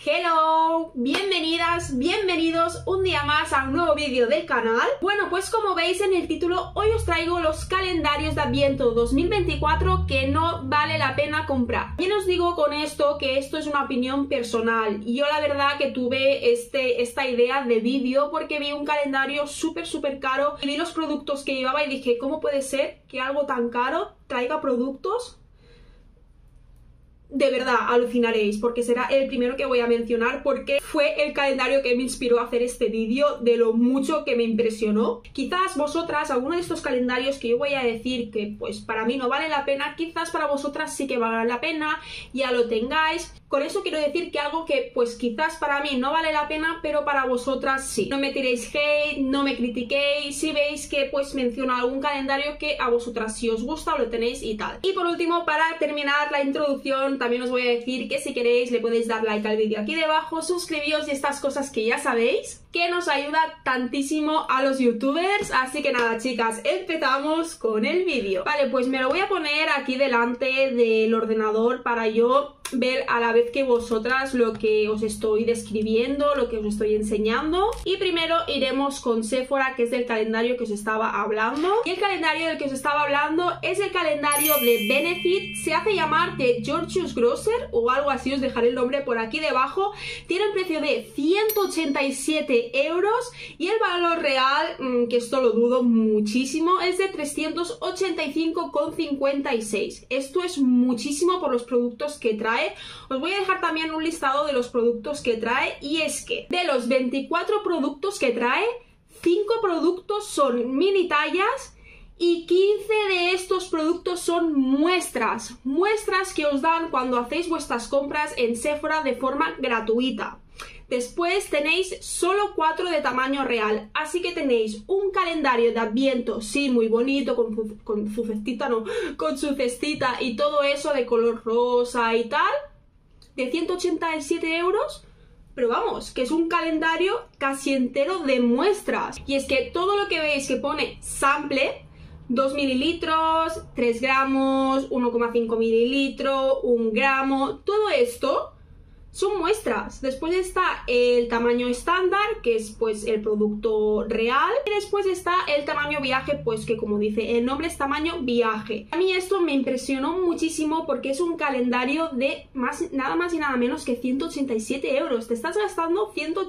Hello, bienvenidas, bienvenidos un día más a un nuevo vídeo del canal. Bueno, pues como veis en el título, hoy os traigo los calendarios de Adviento 2024 que no vale la pena comprar. Bien os digo con esto que esto es una opinión personal. Yo la verdad que tuve esta idea de vídeo porque vi un calendario súper caro y vi los productos que llevaba y dije, ¿cómo puede ser que algo tan caro traiga productos? De verdad, alucinaréis, porque será el primero que voy a mencionar porque fue el calendario que me inspiró a hacer este vídeo, de lo mucho que me impresionó. Quizás vosotras, alguno de estos calendarios que yo voy a decir que pues para mí no vale la pena, quizás para vosotras sí que vale la pena, ya lo tengáis. Con eso quiero decir que algo que pues quizás para mí no vale la pena, pero para vosotras sí. No me tiréis hate, no me critiquéis, si veis que pues menciono algún calendario que a vosotras sí os gusta o lo tenéis y tal. Y por último, para terminar la introducción, también os voy a decir que si queréis le podéis dar like al vídeo aquí debajo, suscribíos y estas cosas que ya sabéis, que nos ayuda tantísimo a los youtubers. Así que nada, chicas, empezamos con el vídeo. Vale, pues me lo voy a poner aquí delante del ordenador para yo ver a la vez que vosotras lo que os estoy describiendo, lo que os estoy enseñando. Y primero iremos con Sephora, que es del calendario que os estaba hablando. Y el calendario del que os estaba hablando es el calendario de Benefit. Se hace llamar de Georgios Grosser o algo así, os dejaré el nombre por aquí debajo. Tiene un precio de 187 euros y el valor real, que esto lo dudo muchísimo, es de 385,56. Esto es muchísimo por los productos que trae. Os voy a dejar también un listado de los productos que trae, y es que de los 24 productos que trae, 5 productos son mini tallas y 15 de estos productos son muestras que os dan cuando hacéis vuestras compras en Sephora de forma gratuita. Después tenéis solo 4 de tamaño real, así que tenéis un calendario de Adviento, sí, muy bonito, con su cestita y todo eso de color rosa y tal, de 187 euros, pero vamos, que es un calendario casi entero de muestras. Y es que todo lo que veis que pone sample, 2 mililitros, 3 gramos, 1,5 mililitros, 1 gramo, todo esto son muestras. Después está el tamaño estándar, que es pues el producto real, y después está el tamaño viaje, pues que como dice el nombre es tamaño viaje. A mí esto me impresionó muchísimo porque es un calendario de nada más y nada menos que 187 euros. Te estás gastando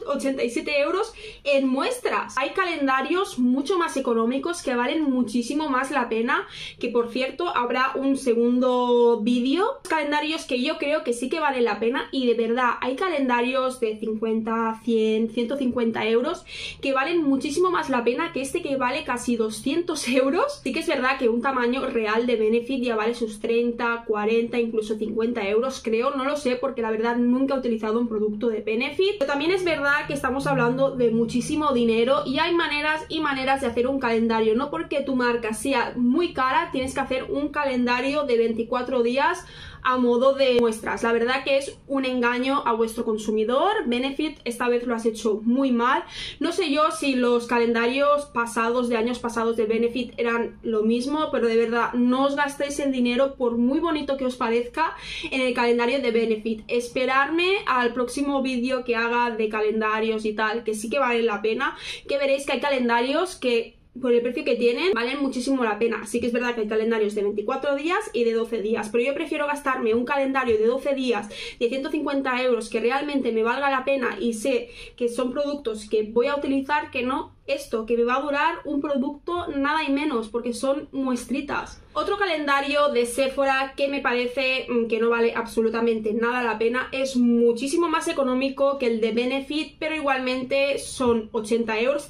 187 euros en muestras. Hay calendarios mucho más económicos que valen muchísimo más la pena, que por cierto habrá un segundo vídeo. Calendarios que yo creo que sí que valen la pena, y de verdad hay calendarios de 50, 100, 150 euros que valen muchísimo más la pena que este, que vale casi 200 euros. Sí que es verdad que un tamaño real de Benefit ya vale sus 30, 40, incluso 50 euros, creo. No lo sé porque la verdad nunca he utilizado un producto de Benefit. Pero también es verdad que estamos hablando de muchísimo dinero y hay maneras y maneras de hacer un calendario. No porque tu marca sea muy cara tienes que hacer un calendario de 24 días a modo de muestras. La verdad que es un engaño a vuestro consumidor. Benefit esta vez lo has hecho muy mal. No sé yo si los calendarios pasados, de años pasados de Benefit, eran lo mismo, pero de verdad no os gastéis el dinero, por muy bonito que os parezca, en el calendario de Benefit. Esperarme al próximo vídeo que haga de calendarios y tal, que sí que vale la pena, que veréis que hay calendarios que por el precio que tienen valen muchísimo la pena. Sí que es verdad que hay calendarios de 24 días y de 12 días, pero yo prefiero gastarme un calendario de 12 días de 150 euros que realmente me valga la pena y sé que son productos que voy a utilizar, que no esto, que me va a durar un producto nada y menos, porque son muestritas. Otro calendario de Sephora que me parece que no vale absolutamente nada la pena, es muchísimo más económico que el de Benefit, pero igualmente son 80 euros,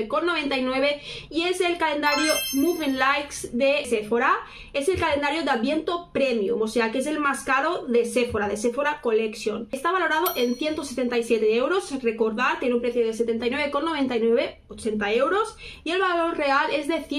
79,99, y es el calendario Moving Likes de Sephora. Es el calendario de Adviento Premium, o sea que es el más caro de Sephora Collection. Está valorado en 177 euros, recordad, tiene un precio de 79,99, 80 euros, y el valor real es de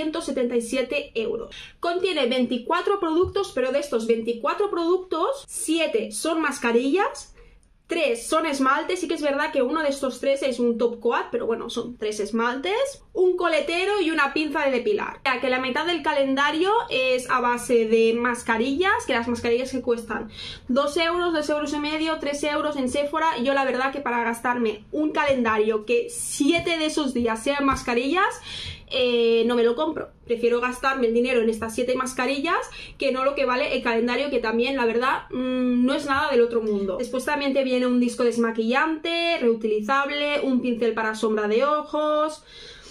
177 euros. Contiene 24 productos, pero de estos 24 productos, 7 son mascarillas, 3 son esmaltes, sí que es verdad que uno de estos 3 es un top coat, pero bueno, son 3 esmaltes, un coletero y una pinza de depilar. Ya que la mitad del calendario es a base de mascarillas, que las mascarillas que cuestan 2 euros, 2 euros y medio, 3 euros en Sephora. Yo la verdad que para gastarme un calendario que 7 de esos días sean mascarillas, no me lo compro. Prefiero gastarme el dinero en estas 7 mascarillas que no lo que vale el calendario, que también, la verdad, no es nada del otro mundo. Después también te viene un disco desmaquillante, reutilizable, un pincel para sombra de ojos.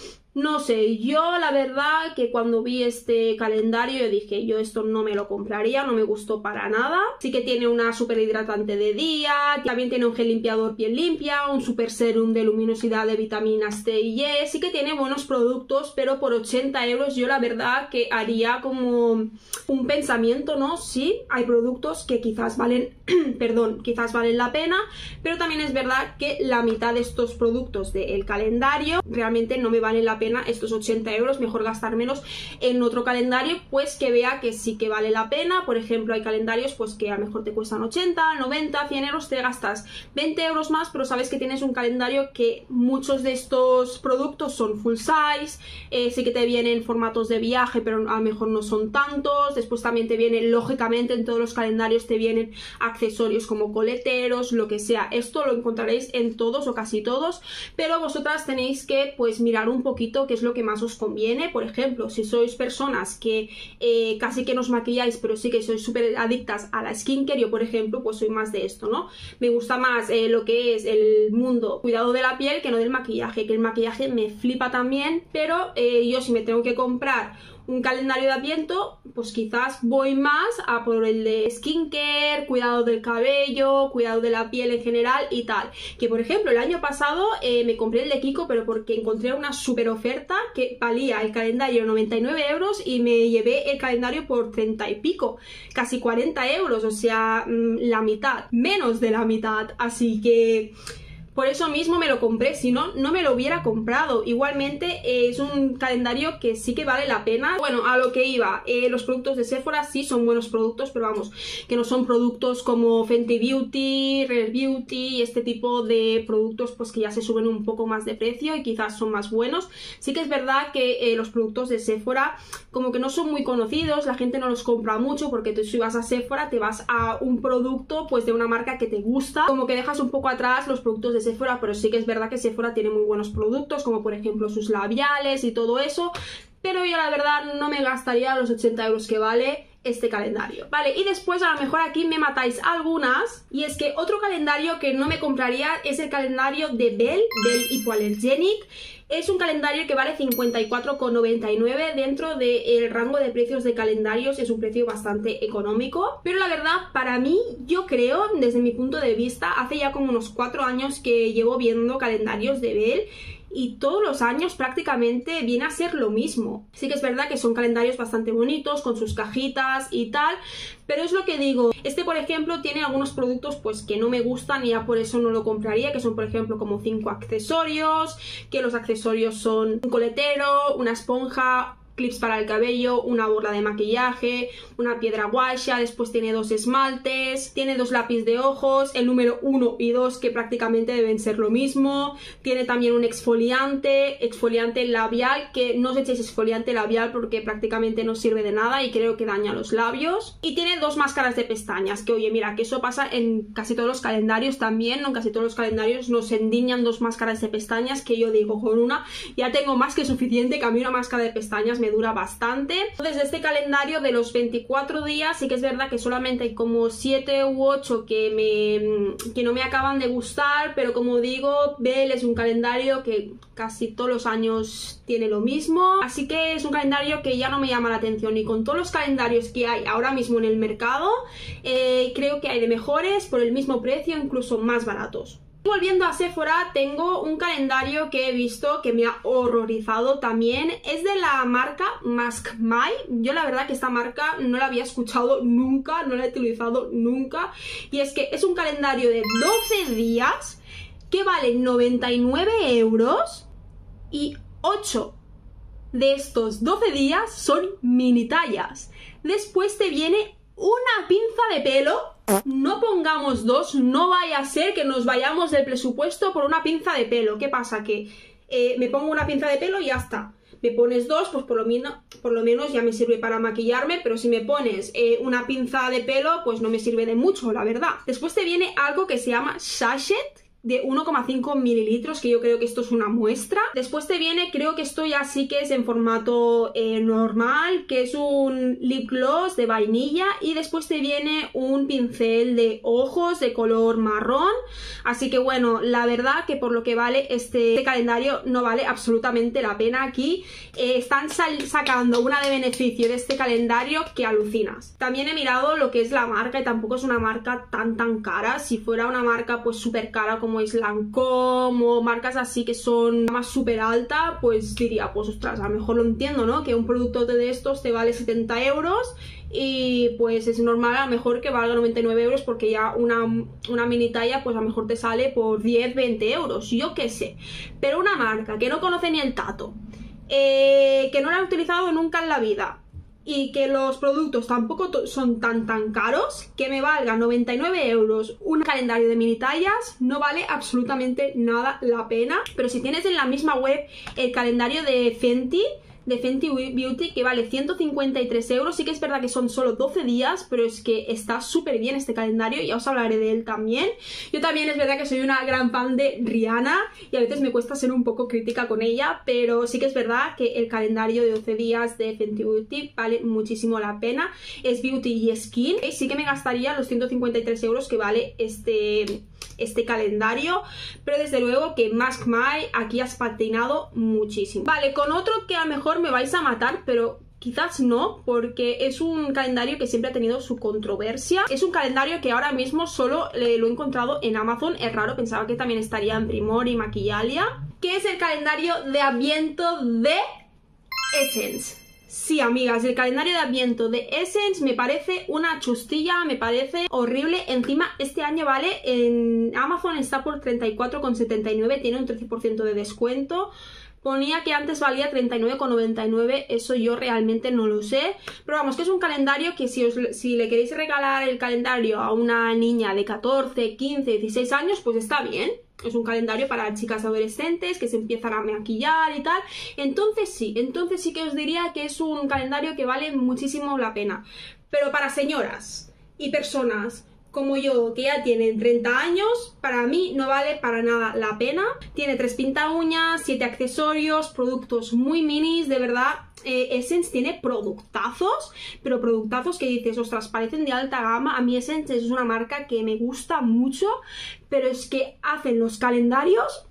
No sé, yo la verdad que cuando vi este calendario dije, yo esto no me lo compraría, no me gustó para nada. Sí que tiene una super hidratante de día, también tiene un gel limpiador piel limpia, un super serum de luminosidad de vitaminas C y E. Sí que tiene buenos productos, pero por 80 euros yo la verdad que haría como un pensamiento, ¿no? Sí, hay productos que quizás valen, perdón, quizás valen la pena, pero también es verdad que la mitad de estos productos del calendario realmente no me valen la pena estos 80 euros, mejor gastármelos en otro calendario pues que vea que sí que vale la pena. Por ejemplo, hay calendarios pues que a lo mejor te cuestan 80, 90, 100 euros, te gastas 20 euros más, pero sabes que tienes un calendario que muchos de estos productos son full size, sí que te vienen formatos de viaje, pero a lo mejor no son tantos. Después también te vienen, lógicamente en todos los calendarios te vienen accesorios como coleteros, lo que sea. Esto lo encontraréis en todos o casi todos, pero vosotras tenéis que pues mirar un poquito qué es lo que más os conviene. Por ejemplo, si sois personas que casi que no os maquilláis, pero sí que sois súper adictas a la skincare, yo por ejemplo pues soy más de esto, ¿no? Me gusta más lo que es el mundo cuidado de la piel que no del maquillaje, que el maquillaje me flipa también, pero yo si me tengo que comprar un calendario de Adviento, pues quizás voy más a por el de skincare, cuidado del cabello, cuidado de la piel en general y tal. Que por ejemplo el año pasado me compré el de Kiko, pero porque encontré una super oferta que valía el calendario 99 euros y me llevé el calendario por 30 y pico, casi 40 euros, o sea, la mitad, menos de la mitad, así que por eso mismo me lo compré, si no, no me lo hubiera comprado. Igualmente es un calendario que sí que vale la pena. Bueno, a lo que iba, los productos de Sephora sí son buenos productos, pero vamos, que no son productos como Fenty Beauty, Rare Beauty y este tipo de productos pues que ya se suben un poco más de precio y quizás son más buenos. Sí que es verdad que los productos de Sephora como que no son muy conocidos, la gente no los compra mucho porque tú si vas a Sephora te vas a un producto pues de una marca que te gusta, como que dejas un poco atrás los productos de Sephora, pero sí que es verdad que Sephora tiene muy buenos productos, como por ejemplo sus labiales y todo eso, pero yo la verdad no me gastaría los 80 euros que vale este calendario. Vale, y después a lo mejor aquí me matáis algunas, y es que otro calendario que no me compraría es el calendario de Belle Hypoallergenic. Es un calendario que vale 54,99 dentro del rango de precios de calendarios, es un precio bastante económico, pero la verdad para mí, yo creo, desde mi punto de vista, hace ya como unos 4 años que llevo viendo calendarios de Belle y todos los años prácticamente viene a ser lo mismo. Sí que es verdad que son calendarios bastante bonitos, con sus cajitas y tal, pero es lo que digo, este por ejemplo tiene algunos productos pues que no me gustan y ya por eso no lo compraría, que son por ejemplo como 5 accesorios, que los accesorios son un coletero, una esponja, clips para el cabello, una borla de maquillaje, una piedra guasha, después tiene 2 esmaltes, tiene 2 lápiz de ojos, el número 1 y 2 que prácticamente deben ser lo mismo, tiene también un exfoliante labial, que no os echéis exfoliante labial porque prácticamente no sirve de nada y creo que daña los labios, y tiene 2 máscaras de pestañas, que oye, mira, que eso pasa en casi todos los calendarios también, ¿no? En casi todos los calendarios nos endiñan 2 máscaras de pestañas, que yo digo, con una ya tengo más que suficiente, que a mí una máscara de pestañas me dura bastante. Entonces de este calendario de los 24 días sí que es verdad que solamente hay como 7 u 8 que no me acaban de gustar, pero como digo, Belle es un calendario que casi todos los años tiene lo mismo, así que es un calendario que ya no me llama la atención, y con todos los calendarios que hay ahora mismo en el mercado creo que hay de mejores por el mismo precio, incluso más baratos. Volviendo a Sephora, tengo un calendario que he visto que me ha horrorizado también. Es de la marca Mask My. Yo la verdad que esta marca no la había escuchado nunca, no la he utilizado nunca. Y es que es un calendario de 12 días que vale 99 euros y 8 de estos 12 días son mini tallas. Después te viene una pinza de pelo no pongamos 2, no vaya a ser que nos vayamos del presupuesto por una pinza de pelo. ¿Qué pasa? Que me pongo una pinza de pelo y ya está. Me pones 2, pues por lo menos ya me sirve para maquillarme, pero si me pones una pinza de pelo, pues no me sirve de mucho, la verdad. Después te viene algo que se llama sachet, de 1,5 mililitros, que yo creo que esto es una muestra. Después te viene, creo que esto ya sí que es en formato normal, que es un lip gloss de vainilla, y después te viene un pincel de ojos de color marrón. Así que bueno, la verdad que por lo que vale este calendario no vale absolutamente la pena. Aquí están sacando una de beneficio de este calendario que alucinas. También he mirado lo que es la marca y tampoco es una marca tan cara. Si fuera una marca pues súper cara como es Lancôme o marcas así que son más súper alta, pues diría, pues ostras, a lo mejor lo entiendo, ¿no? Que un producto de estos te vale 70 euros y pues es normal a lo mejor que valga 99 euros porque ya una mini talla pues a lo mejor te sale por 10-20 euros, yo qué sé. Pero una marca que no conoce ni el tato, que no la ha utilizado nunca en la vida, y que los productos tampoco son tan caros, que me valga 99 euros un calendario de mini tallas, no vale absolutamente nada la pena. Pero si tienes en la misma web el calendario de Fenty Beauty, que vale 153 euros, sí que es verdad que son solo 12 días, pero es que está súper bien este calendario, ya os hablaré de él también. Yo también es verdad que soy una gran fan de Rihanna y a veces me cuesta ser un poco crítica con ella, pero sí que es verdad que el calendario de 12 días de Fenty Beauty vale muchísimo la pena. Es Beauty y Skin, y sí que me gastaría los 153 euros que vale este calendario, pero desde luego que Mask My aquí has patinado muchísimo. Vale, con otro que a lo mejor me vais a matar, pero quizás no, porque es un calendario que siempre ha tenido su controversia. Es un calendario que ahora mismo solo lo he encontrado en Amazon, es raro, pensaba que también estaría en Primor y Maquillalia, que es el calendario de Adviento de Essence. Sí, amigas, el calendario de Adviento de Essence me parece una chustilla, me parece horrible. Encima, este año vale, en Amazon está por 34,79, tiene un 13% de descuento. Ponía que antes valía 39,99, eso yo realmente no lo sé. Pero vamos, que es un calendario que si le queréis regalar el calendario a una niña de 14, 15, 16 años, pues está bien. Es un calendario para chicas adolescentes que se empiezan a maquillar y tal. Entonces sí que os diría que es un calendario que vale muchísimo la pena. Pero para señoras y personas como yo, que ya tienen 30 años, para mí no vale para nada la pena. Tiene 3 pinta uñas, 7 accesorios, productos muy minis, de verdad. Essence tiene productazos, pero productazos que dices, ostras, parecen de alta gama. A mí Essence es una marca que me gusta mucho, pero es que hacen los calendarios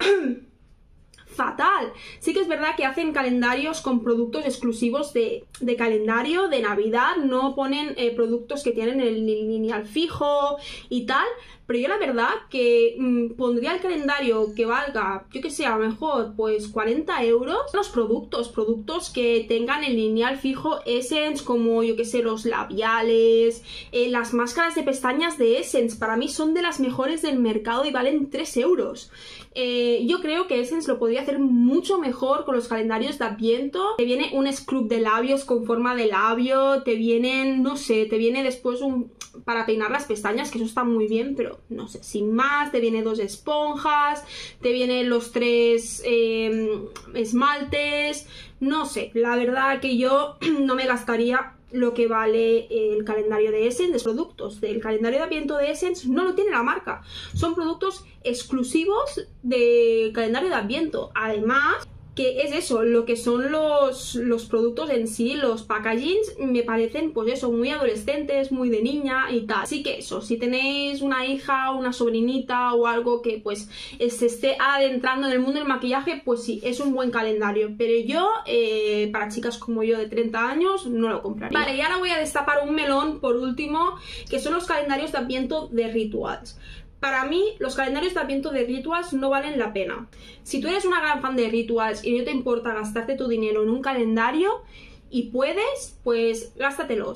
fatal. Sí que es verdad que hacen calendarios con productos exclusivos de calendario de Navidad, no ponen productos que tienen el lineal fijo y tal, pero yo la verdad que pondría el calendario que valga, yo que sé, a lo mejor pues 40 euros, los productos que tengan el lineal fijo Essence, como yo que sé, los labiales, las máscaras de pestañas de Essence, para mí son de las mejores del mercado y valen 3 euros. Yo creo que Essence lo podría hacer mucho mejor con los calendarios de Adviento. Te viene un scrub de labios con forma de labio, te vienen, no sé, te viene después para peinar las pestañas, que eso está muy bien, pero no sé, sin más. Te viene 2 esponjas, te vienen los 3 esmaltes, no sé, la verdad que yo no me gastaría lo que vale el calendario de Essence. Los productos del calendario de Adviento de Essence no lo tiene la marca, son productos exclusivos del calendario de Adviento. Además, que es eso, lo que son los productos en sí, los packagings, me parecen pues eso, muy adolescentes, muy de niña y tal. Así que eso, si tenéis una hija, una sobrinita o algo que pues se esté adentrando en el mundo del maquillaje, pues sí, es un buen calendario. Pero yo, para chicas como yo de 30 años, no lo compraría. Vale, y ahora voy a destapar un melón por último, que son los calendarios de Adviento de Rituals. Para mí, los calendarios de Adviento de Rituals no valen la pena. Si tú eres una gran fan de Rituals y no te importa gastarte tu dinero en un calendario y puedes, pues gástatelos.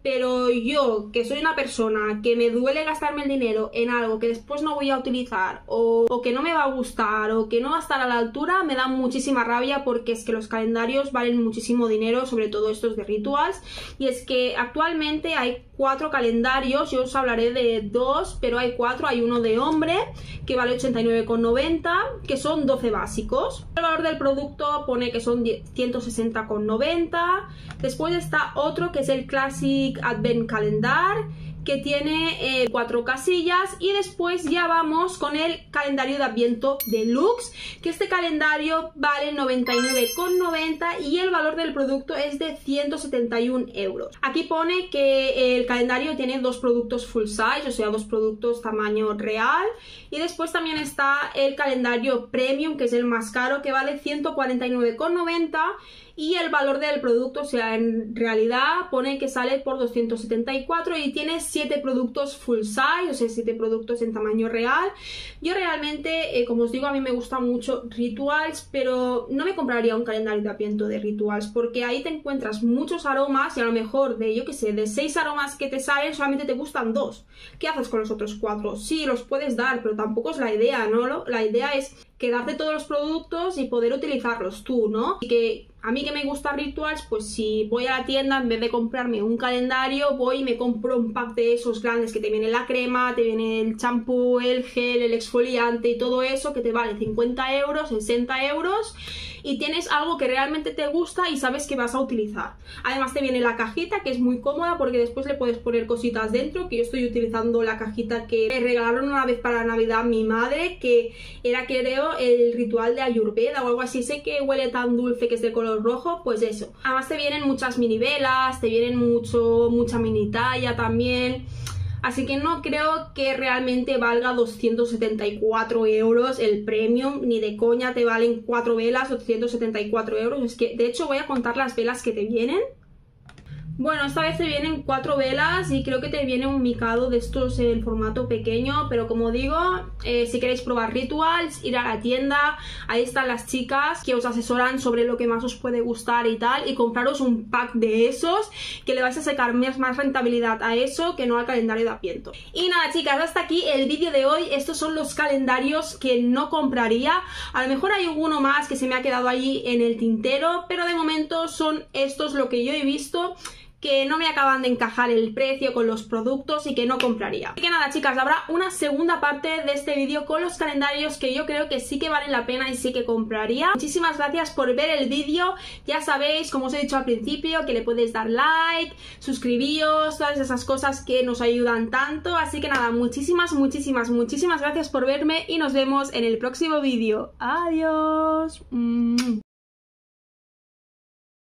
pero yo, que soy una persona que me duele gastarme el dinero en algo que después no voy a utilizar o que no me va a gustar o que no va a estar a la altura, me da muchísima rabia porque es que los calendarios valen muchísimo dinero, sobre todo estos de Rituals. Y es que actualmente hay 4 calendarios, yo os hablaré de 2, pero hay 4, hay uno de hombre que vale 89,90, que son 12 básicos. El valor del producto pone que son 160,90. Después está otro que es el Classic Advent Calendar, que tiene 4 casillas, y después ya vamos con el calendario de Adviento Deluxe, que este calendario vale 99,90 y el valor del producto es de 171 euros. Aquí pone que el calendario tiene 2 productos full size, o sea 2 productos tamaño real, y después también está el calendario premium, que es el más caro, que vale 149,90, y el valor del producto, o sea, en realidad pone que sale por 274 y tiene 7 productos full size, o sea, 7 productos en tamaño real. Yo realmente, como os digo, a mí me gusta mucho Rituals, pero no me compraría un calendario de Adviento de Rituals porque ahí te encuentras muchos aromas y a lo mejor de, yo que sé, de 6 aromas que te salen, solamente te gustan 2. ¿Qué haces con los otros 4? Sí, los puedes dar, pero tampoco es la idea, ¿no? La idea es quedarte todos los productos y poder utilizarlos tú, ¿no? Y que a mí que me gusta Rituals, pues si voy a la tienda, en vez de comprarme un calendario, voy y me compro un pack de esos grandes que te viene la crema, te viene el champú, el gel, el exfoliante y todo eso, que te vale 50 euros, 60 euros, y tienes algo que realmente te gusta y sabes que vas a utilizar. Además te viene la cajita, que es muy cómoda porque después le puedes poner cositas dentro, que yo estoy utilizando la cajita que me regalaron una vez para Navidad mi madre, que era, creo, el ritual de Ayurveda o algo así. Sé que huele tan dulce, que es de color rojo, pues eso. Además te vienen muchas mini velas, te vienen mucha mini talla también. Así que no creo que realmente valga 274 euros el premium, ni de coña te valen 4 velas 274 euros. Es que de hecho voy a contar las velas que te vienen. Bueno, esta vez te vienen 4 velas y creo que te viene un micado de estos en formato pequeño, pero como digo, si queréis probar Rituals, ir a la tienda, ahí están las chicas que os asesoran sobre lo que más os puede gustar y tal, y compraros un pack de esos, que le vais a sacar más rentabilidad a eso que no al calendario de Adviento. Y nada, chicas, hasta aquí el vídeo de hoy. Estos son los calendarios que no compraría. A lo mejor hay alguno más que se me ha quedado ahí en el tintero, pero de momento son estos lo que yo he visto, que no me acaban de encajar el precio con los productos y que no compraría. Así que nada, chicas, habrá una segunda parte de este vídeo con los calendarios que yo creo que sí que valen la pena y sí que compraría. Muchísimas gracias por ver el vídeo. Ya sabéis, como os he dicho al principio, que le podéis dar like, suscribíos, todas esas cosas que nos ayudan tanto. Así que nada, muchísimas gracias por verme y nos vemos en el próximo vídeo. Adiós.